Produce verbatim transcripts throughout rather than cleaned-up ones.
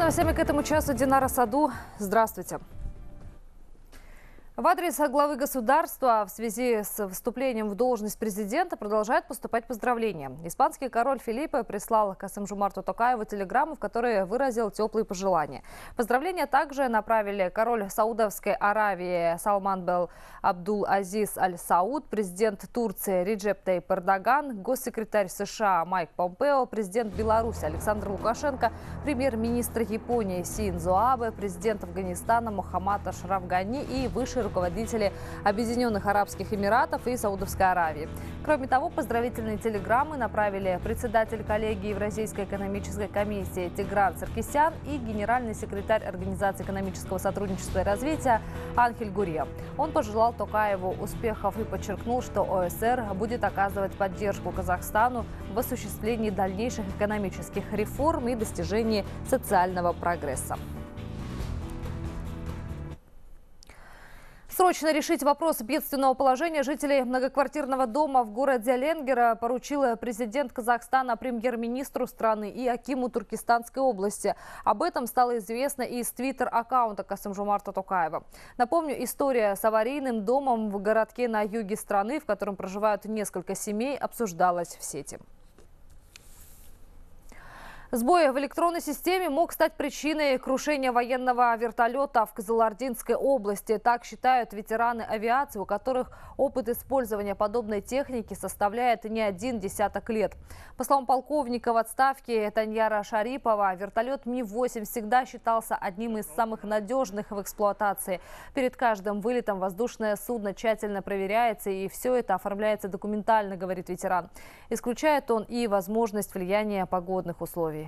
новостями к этому часу Динара Саду. Здравствуйте. В адрес главы государства в связи с вступлением в должность президента продолжают поступать поздравления. Испанский король Филиппе прислал Касым-Жомарту Токаеву телеграмму, в которой выразил теплые пожелания. Поздравления также направили король Саудовской Аравии Салман бен Абдул-Азиз Аль-Сауд, президент Турции Реджеп Тайип Эрдоган, госсекретарь США Майк Помпео, президент Беларуси Александр Лукашенко, премьер-министр Японии Синдзо Абе, президент Афганистана Мохаммад Ашраф Гани и высший руководители Объединенных Арабских Эмиратов и Саудовской Аравии. Кроме того, поздравительные телеграммы направили председатель коллегии Евразийской экономической комиссии Тигран Саркисян и генеральный секретарь Организации экономического сотрудничества и развития Анхель Гурья. Он пожелал Токаеву успехов и подчеркнул, что ОСР будет оказывать поддержку Казахстану в осуществлении дальнейших экономических реформ и достижении социального прогресса. Срочно решить вопрос бедственного положения жителей многоквартирного дома в городе Ленгера поручил президент Казахстана премьер-министру страны и акиму Туркестанской области. Об этом стало известно из твиттер-аккаунта Касым-Жомарта Токаева. Напомню, история с аварийным домом в городке на юге страны, в котором проживают несколько семей, обсуждалась в сети. Сбой в электронной системе мог стать причиной крушения военного вертолета в Кызылординской области. Так считают ветераны авиации, у которых опыт использования подобной техники составляет не один десяток лет. По словам полковника в отставке Таньяра Шарипова, вертолет Ми восемь всегда считался одним из самых надежных в эксплуатации. Перед каждым вылетом воздушное судно тщательно проверяется, и все это оформляется документально, говорит ветеран. Исключает он и возможность влияния погодных условий.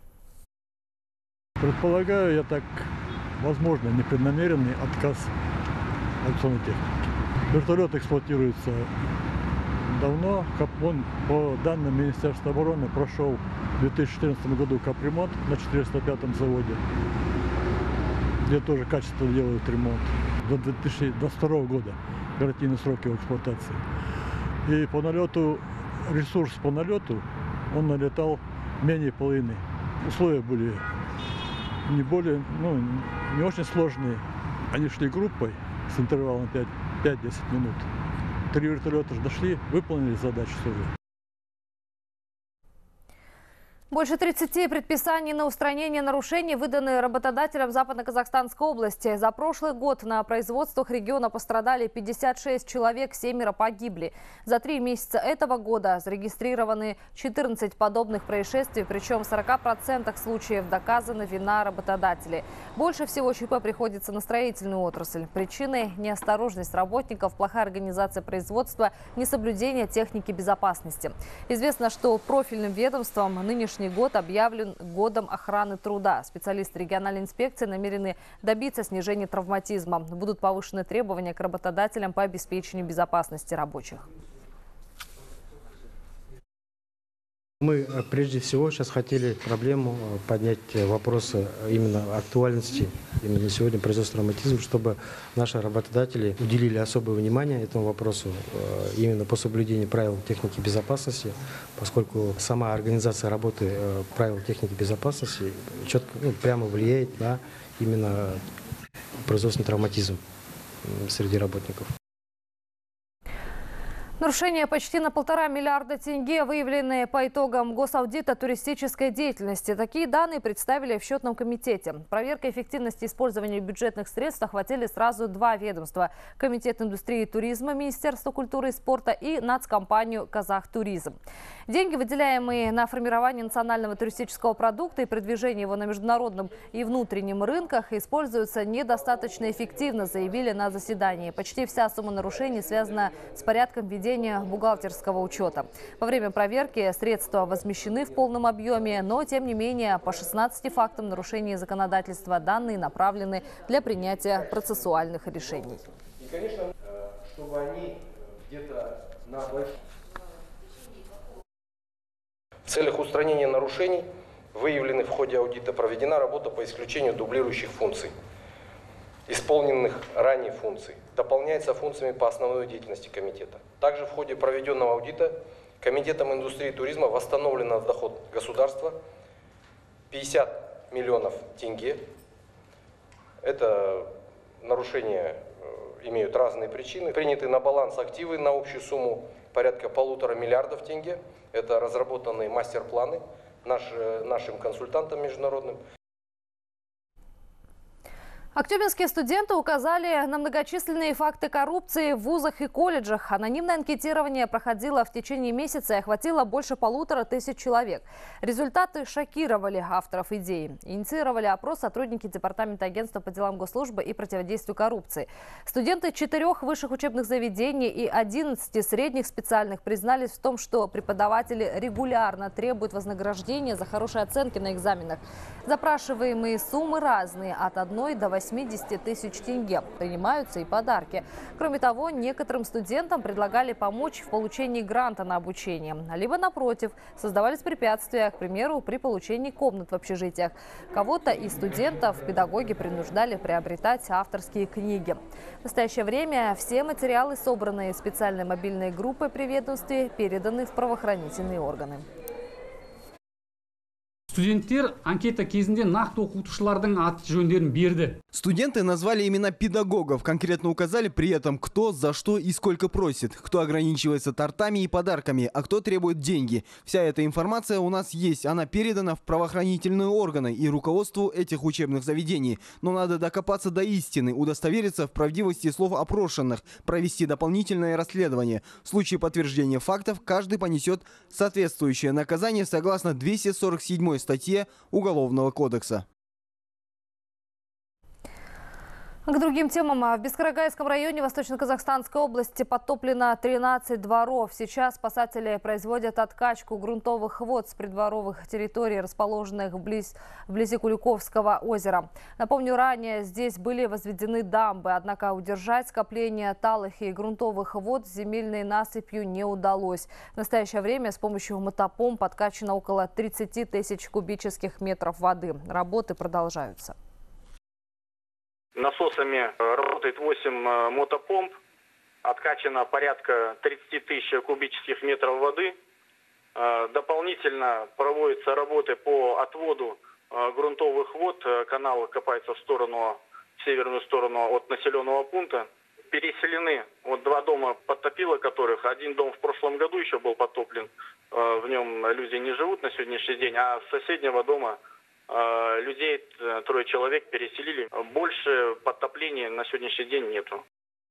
Предполагаю, я так, возможно, непреднамеренный отказ авиационной техники. Вертолет эксплуатируется давно. Он, по данным Министерства обороны, прошел в две тысячи четырнадцатом году капремонт на четыреста пятом заводе, где тоже качественно делают ремонт. До две тысячи двадцать второго года гарантийный срок его эксплуатации. И по налету, ресурс по налету, он налетал менее половины. Условия были не более, ну, не очень сложные. Они шли группой с интервалом пять-десять минут. Три вертолета же дошли, выполнили задачу свою. Больше тридцати предписаний на устранение нарушений выданы работодателям Западно-Казахстанской области. За прошлый год на производствах региона пострадали пятьдесят шесть человек, семеро погибли. За три месяца этого года зарегистрированы четырнадцать подобных происшествий, причем в сорока процентах случаев доказана вина работодателей. Больше всего ЧП приходится на строительную отрасль. Причиной – неосторожность работников, плохая организация производства, несоблюдение техники безопасности. Известно, что профильным ведомством нынешний год объявлен годом охраны труда. Специалисты региональной инспекции намерены добиться снижения травматизма. Будут повышены требования к работодателям по обеспечению безопасности рабочих. Мы прежде всего сейчас хотели проблему поднять, вопросы именно актуальности именно сегодня производства травматизма, чтобы наши работодатели уделили особое внимание этому вопросу именно по соблюдению правил техники безопасности, поскольку сама организация работы правил техники безопасности четко, ну, прямо влияет на именно производственный травматизм среди работников. Нарушения почти на полтора миллиарда тенге выявлены по итогам госаудита туристической деятельности. Такие данные представили в счетном комитете. Проверка эффективности использования бюджетных средств охватили сразу два ведомства. Комитет индустрии и туризма, Министерство культуры и спорта и нацкомпанию «Казахтуризм». Деньги, выделяемые на формирование национального туристического продукта и продвижение его на международном и внутреннем рынках, используются недостаточно эффективно, заявили на заседании. Почти вся сумма нарушений связана с порядком ведения бухгалтерского учета. Во время проверки средства возмещены в полном объеме, но, тем не менее, по шестнадцати фактам нарушения законодательства данные направлены для принятия процессуальных решений. И, конечно, чтобы они где-то на В целях устранения нарушений, выявленных в ходе аудита, проведена работа по исключению дублирующих функций, исполненных ранее функций, дополняется функциями по основной деятельности комитета. Также в ходе проведенного аудита Комитетом индустрии и туризма восстановлено в доход государства пятьдесят миллионов тенге. Это нарушения имеют разные причины. Приняты на баланс активы на общую сумму порядка полутора миллиардов тенге. Это разработанные мастер-планы наш, нашим консультантам международным. Актюбинские студенты указали на многочисленные факты коррупции в вузах и колледжах. Анонимное анкетирование проходило в течение месяца и охватило больше полутора тысяч человек. Результаты шокировали авторов идеи. Инициировали опрос сотрудники Департамента агентства по делам госслужбы и противодействию коррупции. Студенты четырех высших учебных заведений и одиннадцати средних специальных признались в том, что преподаватели регулярно требуют вознаграждения за хорошие оценки на экзаменах. Запрашиваемые суммы разные, от одной до восьмидесяти тысяч тенге. Принимаются и подарки. Кроме того, некоторым студентам предлагали помочь в получении гранта на обучение. Либо, напротив, создавались препятствия, к примеру, при получении комнат в общежитиях. Кого-то из студентов педагоги принуждали приобретать авторские книги. В настоящее время все материалы, собранные специальной мобильной группой при ведомстве, переданы в правоохранительные органы. Студенттер анкета кезінде нақты оқытушылардың аты жөндерін берді. Студенты назвали имена педагогов, конкретно указали при этом, кто, за что и сколько просит, кто ограничивается тортами и подарками, а кто требует деньги. Вся эта информация у нас есть, она передана в правоохранительные органы и руководству этих учебных заведений. Но надо докопаться до истины, удостовериться в правдивости слов опрошенных, провести дополнительное расследование. В случае подтверждения фактов каждый понесет соответствующее наказание согласно двухсот сорок седьмой статье Уголовного кодекса. К другим темам. В Бескарагайском районе Восточно-Казахстанской области подтоплено тринадцать дворов. Сейчас спасатели производят откачку грунтовых вод с придворовых территорий, расположенных вблизи, вблизи Куликовского озера. Напомню, ранее здесь были возведены дамбы, однако удержать скопление талых и грунтовых вод с земельной насыпью не удалось. В настоящее время с помощью мотопомп подкачано около тридцати тысяч кубических метров воды. Работы продолжаются. Насосами работает восемь мотопомп, откачано порядка тридцати тысяч кубических метров воды. Дополнительно проводятся работы по отводу грунтовых вод. Канал копается в сторону, в северную сторону от населенного пункта. Переселены вот два дома, подтопило которых. Один дом в прошлом году еще был потоплен. В нем люди не живут на сегодняшний день, а с соседнего дома людей, трое человек, переселили. Больше подтопления на сегодняшний день нету.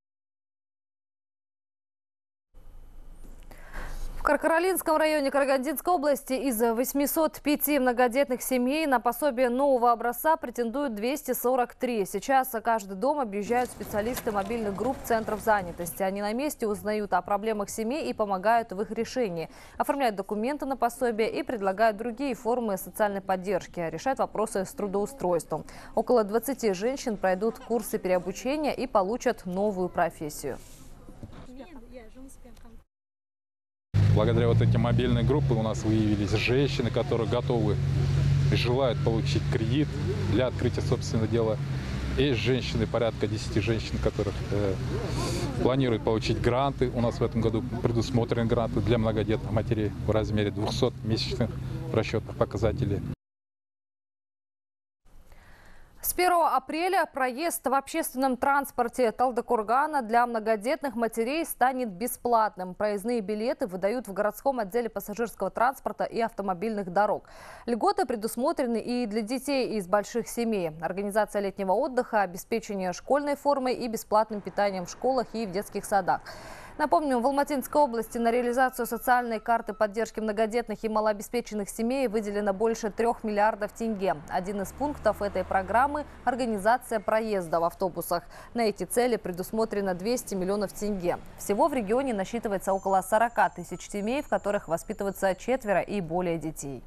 В Каркаралинском районе Карагандинской области из восьмисот пяти многодетных семей на пособие нового образца претендуют двести сорок три. Сейчас каждый дом объезжают специалисты мобильных групп центров занятости. Они на месте узнают о проблемах семей и помогают в их решении. Оформляют документы на пособие и предлагают другие формы социальной поддержки. Решают вопросы с трудоустройством. Около двадцати женщин пройдут курсы переобучения и получат новую профессию. Благодаря вот этим мобильной группе у нас выявились женщины, которые готовы и желают получить кредит для открытия собственного дела. Есть женщины, порядка десяти женщин, которых э, планируют получить гранты. У нас в этом году предусмотрены гранты для многодетных матерей в размере двухсот месячных расчетных показателей. С первого апреля проезд в общественном транспорте Талдыкургана для многодетных матерей станет бесплатным. Проездные билеты выдают в городском отделе пассажирского транспорта и автомобильных дорог. Льготы предусмотрены и для детей из больших семей. Организация летнего отдыха, обеспечение школьной формой и бесплатным питанием в школах и в детских садах. Напомню, в Алматинской области на реализацию социальной карты поддержки многодетных и малообеспеченных семей выделено больше трех миллиардов тенге. Один из пунктов этой программы – организация проезда в автобусах. На эти цели предусмотрено двести миллионов тенге. Всего в регионе насчитывается около сорока тысяч семей, в которых воспитываются четверо и более детей.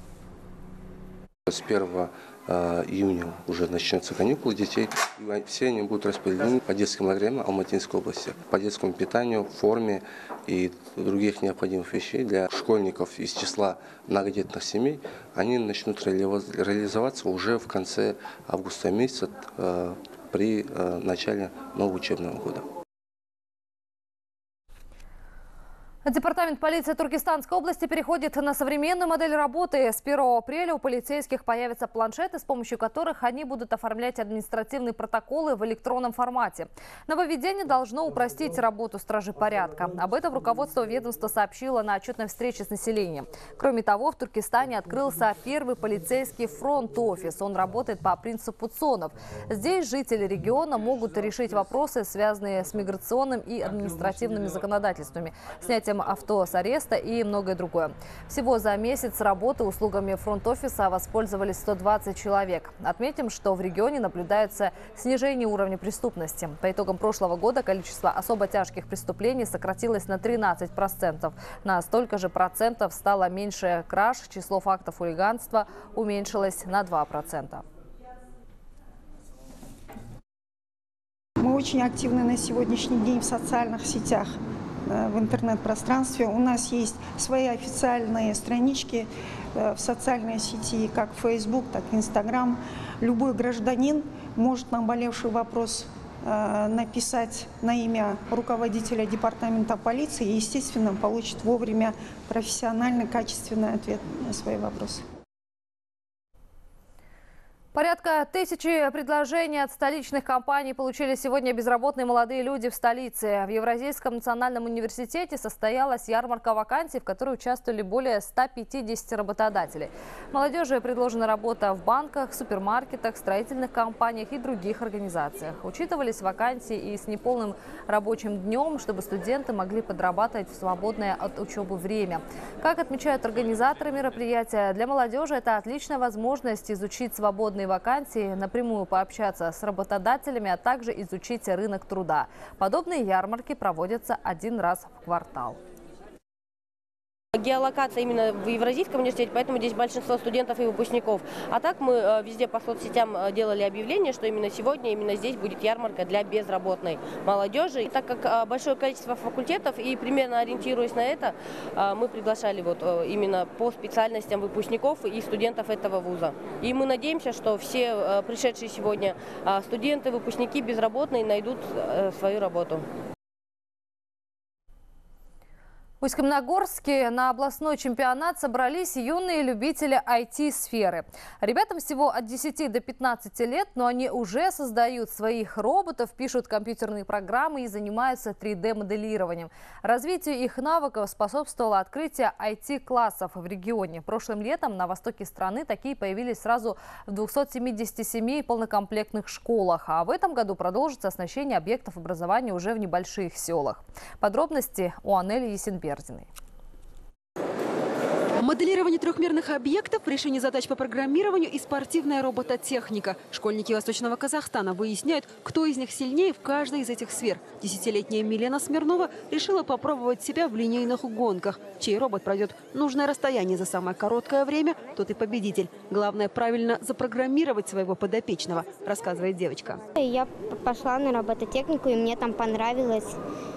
С первого июня уже начнется каникулы детей. И все они будут распределены по детским лагерям Алматинской области, по детскому питанию, форме и других необходимых вещей для школьников из числа многодетных семей. Они начнут реализоваться уже в конце августа месяца при начале нового учебного года. Департамент полиции Туркестанской области переходит на современную модель работы. С первого апреля у полицейских появятся планшеты, с помощью которых они будут оформлять административные протоколы в электронном формате. Нововведение должно упростить работу стражи порядка. Об этом руководство ведомства сообщило на отчетной встрече с населением. Кроме того, в Туркестане открылся первый полицейский фронт-офис. Он работает по принципу ЦОНов. Здесь жители региона могут решить вопросы, связанные с миграционным и административными законодательствами, снятием авто с ареста и многое другое. Всего за месяц работы услугами фронт-офиса воспользовались сто двадцать человек. Отметим, что в регионе наблюдается снижение уровня преступности. По итогам прошлого года количество особо тяжких преступлений сократилось на тринадцать процентов. На столько же процентов стало меньше краж, число фактов хулиганства уменьшилось на два процента. Мы очень активны на сегодняшний день в социальных сетях, в интернет-пространстве. У нас есть свои официальные странички в социальной сети, как Facebook, так и Instagram. Любой гражданин может наболевший вопрос написать на имя руководителя департамента полиции и, естественно, получит вовремя профессиональный, качественный ответ на свои вопросы. Порядка тысячи предложений от столичных компаний получили сегодня безработные молодые люди в столице. В Евразийском национальном университете состоялась ярмарка вакансий, в которой участвовали более ста пятидесяти работодателей. Молодежи предложена работа в банках, супермаркетах, строительных компаниях и других организациях. Учитывались вакансии и с неполным рабочим днем, чтобы студенты могли подрабатывать в свободное от учебы время. Как отмечают организаторы мероприятия, для молодежи это отличная возможность изучить свободные вакансии, напрямую пообщаться с работодателями, а также изучить рынок труда. Подобные ярмарки проводятся один раз в квартал. Геолокация именно в Евразийском университете, поэтому здесь большинство студентов и выпускников. А так мы везде по соцсетям делали объявление, что именно сегодня, именно здесь будет ярмарка для безработной молодежи. И так как большое количество факультетов и примерно ориентируясь на это, мы приглашали вот именно по специальностям выпускников и студентов этого вуза. И мы надеемся, что все пришедшие сегодня студенты, выпускники, безработные найдут свою работу. В Усть-Каменогорске на областной чемпионат собрались юные любители ай ти-сферы. Ребятам всего от десяти до пятнадцати лет, но они уже создают своих роботов, пишут компьютерные программы и занимаются три дэ моделированием. Развитию их навыков способствовало открытие ай ти-классов в регионе. Прошлым летом на востоке страны такие появились сразу в двухстах семидесяти семи полнокомплектных школах. А в этом году продолжится оснащение объектов образования уже в небольших селах. Подробности у Анели Есенбердиной. Моделирование трехмерных объектов, решение задач по программированию и спортивная робототехника. Школьники Восточного Казахстана выясняют, кто из них сильнее в каждой из этих сфер. Десятилетняя Милена Смирнова решила попробовать себя в линейных гонках. Чей робот пройдет нужное расстояние за самое короткое время, тот и победитель. Главное правильно запрограммировать своего подопечного, рассказывает девочка. Я пошла на робототехнику, и мне там понравилось.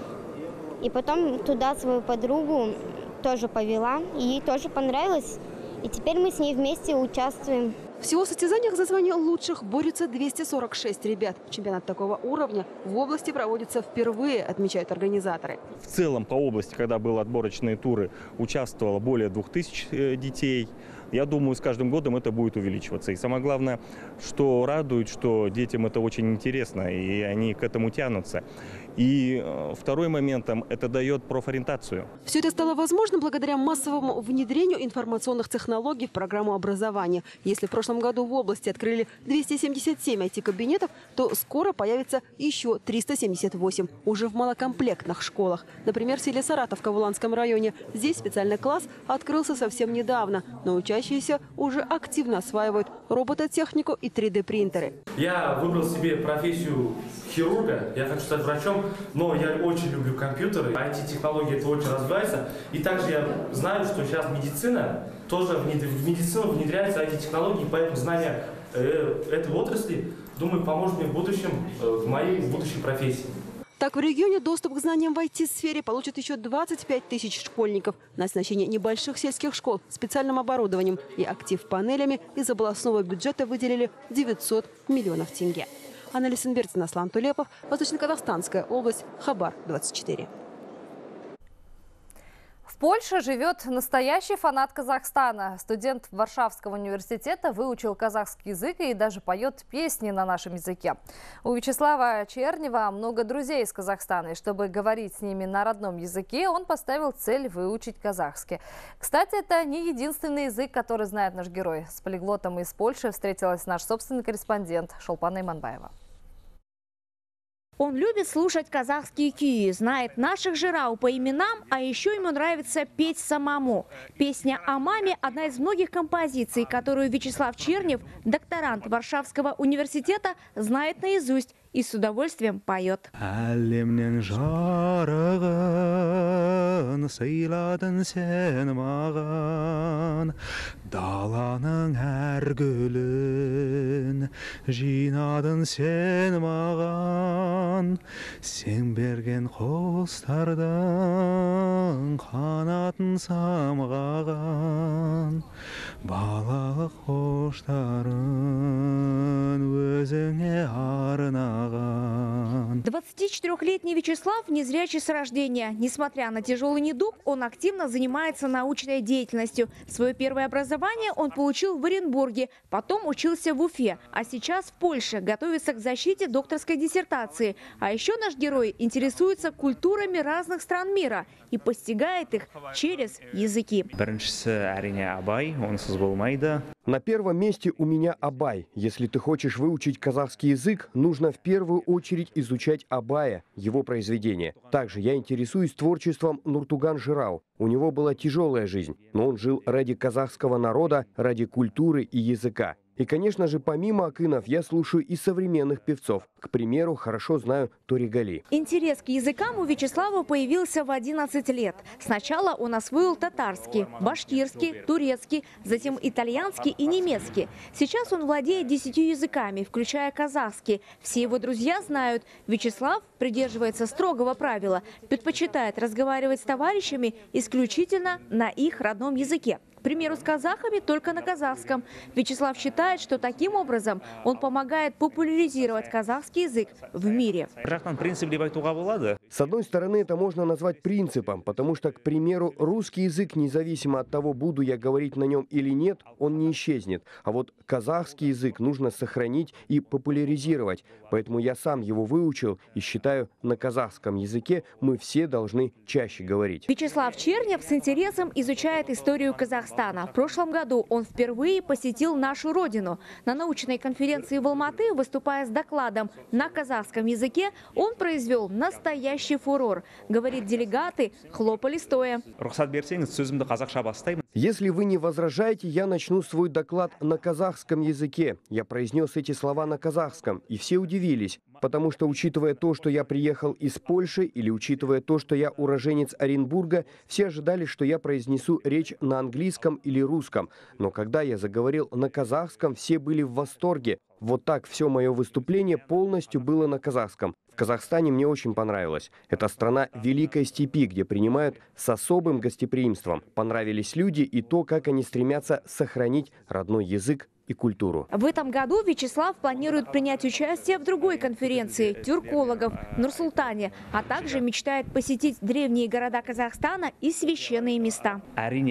И потом туда свою подругу тоже повела, и ей тоже понравилось. И теперь мы с ней вместе участвуем. Всего в состязаниях за звание лучших борются двести сорок шесть ребят. Чемпионат такого уровня в области проводится впервые, отмечают организаторы. В целом по области, когда были отборочные туры, участвовало более двух тысяч детей. Я думаю, с каждым годом это будет увеличиваться. И самое главное, что радует, что детям это очень интересно, и они к этому тянутся. И второй моментом – это дает профориентацию. Все это стало возможным благодаря массовому внедрению информационных технологий в программу образования. Если в прошлом году в области открыли двести семьдесят семь ай ти-кабинетов, то скоро появится еще триста семьдесят восемь уже в малокомплектных школах. Например, в селе Саратовка в Уланском районе. Здесь специальный класс открылся совсем недавно, но учащиеся уже активно осваивают робототехнику и три дэ принтеры. Я выбрал себе профессию хирурга, я хочу стать врачом, но я очень люблю компьютеры, ай ти-технологии это очень развивается. И также я знаю, что сейчас медицина, тоже в медицину внедряются ай ти-технологии, поэтому знание этой отрасли, думаю, поможет мне в будущем, в моей будущей профессии. Так, в регионе доступ к знаниям в ай ти-сфере получат еще двадцать пять тысяч школьников на оснащение небольших сельских школ специальным оборудованием и актив панелями из областного бюджета выделили девятьсот миллионов тенге. Анна Лисенбердина, Аслан Тулепов, Восточно-Казахстанская область, Хабар двадцать четыре. Польше живет настоящий фанат Казахстана. Студент Варшавского университета выучил казахский язык и даже поет песни на нашем языке. У Вячеслава Чернева много друзей из Казахстана, и чтобы говорить с ними на родном языке, он поставил цель выучить казахский. Кстати, это не единственный язык, который знает наш герой. С полиглотом из Польши встретилась наш собственный корреспондент Шолпан Иманбаева. Он любит слушать казахские кюи, знает наших жирау по именам, а еще ему нравится петь самому. Песня о маме – одна из многих композиций, которую Вячеслав Чернев, докторант Варшавского университета, знает наизусть и с удовольствием поет. Даланың әр гүлін жинадың сен маған, сен берген құстардың қанатын самғаған, балалық құштарын өзіңе арнаған. двадцатичетырёхлетний Вячеслав незрячий с рождения. Несмотря на тяжелый недуг, он активно занимается научной деятельностью. Свое первое образование он получил в Оренбурге, потом учился в Уфе, а сейчас в Польше готовится к защите докторской диссертации. А еще наш герой интересуется культурами разных стран мира и постигает их через языки. На первом месте у меня Абай. Если ты хочешь выучить казахский язык, нужно в первую очередь изучать Абая, его произведения. Также я интересуюсь творчеством Нуртуган Жирау. У него была тяжелая жизнь, но он жил ради казахского народа, ради культуры и языка. И, конечно же, помимо акынов, я слушаю и современных певцов. К примеру, хорошо знаю Торигали. Интерес к языкам у Вячеслава появился в одиннадцать лет. Сначала он освоил татарский, башкирский, турецкий, затем итальянский и немецкий. Сейчас он владеет десятью языками, включая казахский. Все его друзья знают, Вячеслав придерживается строгого правила, предпочитает разговаривать с товарищами исключительно на их родном языке. К примеру, с казахами только на казахском. Вячеслав считает, что таким образом он помогает популяризировать казахский язык в мире. С одной стороны, это можно назвать принципом, потому что, к примеру, русский язык, независимо от того, буду я говорить на нем или нет, он не исчезнет. А вот казахский язык нужно сохранить и популяризировать. Поэтому я сам его выучил и считаю, на казахском языке мы все должны чаще говорить. Вячеслав Чернев с интересом изучает историю Казахстана. В прошлом году он впервые посетил нашу родину. На научной конференции в Алматы, выступая с докладом на казахском языке, он произвел настоящий фурор. Говорит, делегаты хлопали стоя. Если вы не возражаете, я начну свой доклад на казахском языке. Я произнес эти слова на казахском, и все удивились. Потому что, учитывая то, что я приехал из Польши, или учитывая то, что я уроженец Оренбурга, все ожидали, что я произнесу речь на английском или русском. Но когда я заговорил на казахском, все были в восторге. Вот так все мое выступление полностью было на казахском. В Казахстане мне очень понравилось. Это страна Великой Степи, где принимают с особым гостеприимством. Понравились люди и то, как они стремятся сохранить родной язык и культуру. В этом году Вячеслав планирует принять участие в другой конференции тюркологов в Нур-Султане, а также мечтает посетить древние города Казахстана и священные места.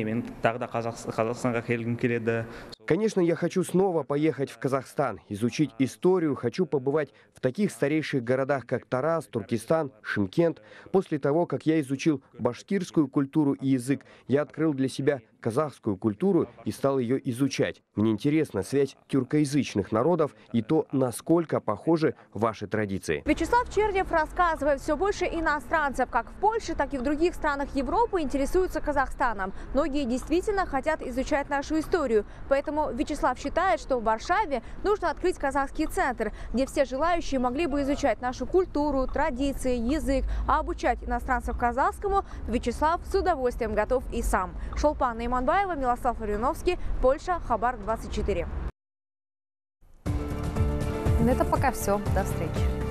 Конечно, я хочу снова поехать в Казахстан, изучить историю, хочу побывать в таких старейших городах, как Тарас, Туркестан, Шымкент. После того, как я изучил башкирскую культуру и язык, я открыл для себя казахскую культуру и стал ее изучать. Мне интересна связь тюркоязычных народов и то, насколько похожи ваши традиции. Вячеслав Чернев рассказывает, все больше иностранцев, как в Польше, так и в других странах Европы, интересуются Казахстаном. Многие действительно хотят изучать нашу историю. Поэтому Вячеслав считает, что в Варшаве нужно открыть казахский центр, где все желающие могли бы изучать нашу культуру, традиции, язык, а обучать иностранцев казахскому Вячеслав с удовольствием готов и сам. Шолпан Иманбаева, Милослав Ильиновский, Польша, Хабар двадцать четыре. На этом пока все. До встречи.